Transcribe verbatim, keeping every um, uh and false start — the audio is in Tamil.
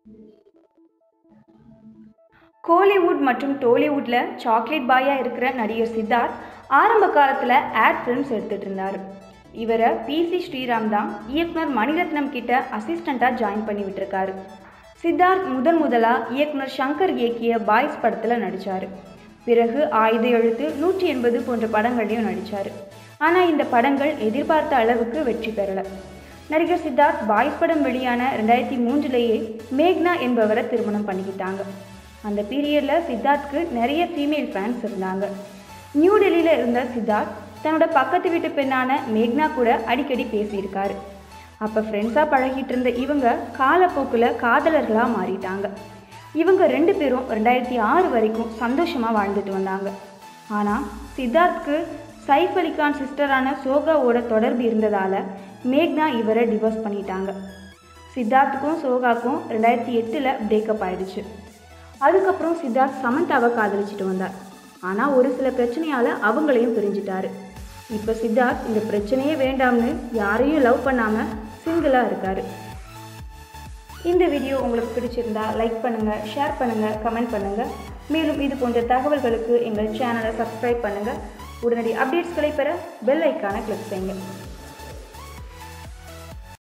கோலிவுட் மற்றும் டோலிவுட்ல சாக்லேட் பாயா இருக்கிற நடிகர் சித்தார்த் ஆரம்ப காலத்தில் ஆட் ஃபிலிம்ஸ் எடுத்துட்டு இருந்தார். இவரை பி சி ஸ்ரீராம் தான் இயக்குனர் மணிரத்னம் கிட்ட அசிஸ்டண்ட்டாக ஜாயின் பண்ணி விட்டுருக்காரு. சித்தார்த் முதன் முதலாக இயக்குனர் சங்கர் இயக்கிய பாய்ஸ் படத்தில் நடித்தார். பிறகு ஆயுத எழுத்து, நூற்றி எண்பது போன்ற படங்களையும் நடித்தார். ஆனால் இந்த படங்கள் எதிர்பார்த்த அளவுக்கு வெற்றி பெறலை. நடிகர் சித்தார்த் பாய்ஸ் படம் வெளியான ரெண்டாயிரத்தி மூன்றுலேயே மேக்னா என்பவரை திருமணம் பண்ணிக்கிட்டாங்க. அந்த பீரியடில் சித்தார்த்துக்கு நிறைய ஃபீமேல் ஃபேன்ஸ் இருந்தாங்க. நியூ டெல்லியில் இருந்த சித்தார்த் தன்னோட பக்கத்து வீட்டு பெண்ணான மேக்னா கூட அடிக்கடி பேசியிருக்காரு. அப்போ ஃப்ரெண்ட்ஸாக பழகிட்டு இருந்த இவங்க காலப்போக்கில் காதலர்களாக மாறிட்டாங்க. இவங்க ரெண்டு பேரும் ரெண்டாயிரத்தி ஆறு வரைக்கும் சந்தோஷமாக வாழ்ந்துட்டு வந்தாங்க. ஆனால் சித்தார்த்துக்கு சைஃப் அலிகான் சிஸ்டரான சோகாவோட தொடர்பு இருந்ததால் மேக்னா இவரை டிவோர்ஸ் பண்ணிட்டாங்க. சித்தார்த்துக்கும் சோகாக்கும் ரெண்டாயிரத்தி எட்டில் பிரேக்கப் ஆயிடுச்சு. அதுக்கப்புறம் சித்தார்த் சமந்தாவை காதலிச்சுட்டு வந்தார். ஆனால் ஒரு சில பிரச்சனையால் அவங்களையும் பிரிஞ்சிட்டாரு. இப்போ சித்தார்த் இந்த பிரச்சனையே வேண்டாம்னு யாரையும் லவ் பண்ணாமல் சிங்கிளாக இருக்கார். இந்த வீடியோ உங்களுக்கு பிடிச்சிருந்தா லைக் பண்ணுங்கள், ஷேர் பண்ணுங்கள், கமெண்ட் பண்ணுங்கள். மேலும் இது போன்ற தகவல்களுக்கு எங்கள் சேனலை சப்ஸ்கிரைப் பண்ணுங்கள். உடனடி அப்டேட்ஸ்களை பெற பெல் ஐக்கானை கிளிக் செய்யுங்க.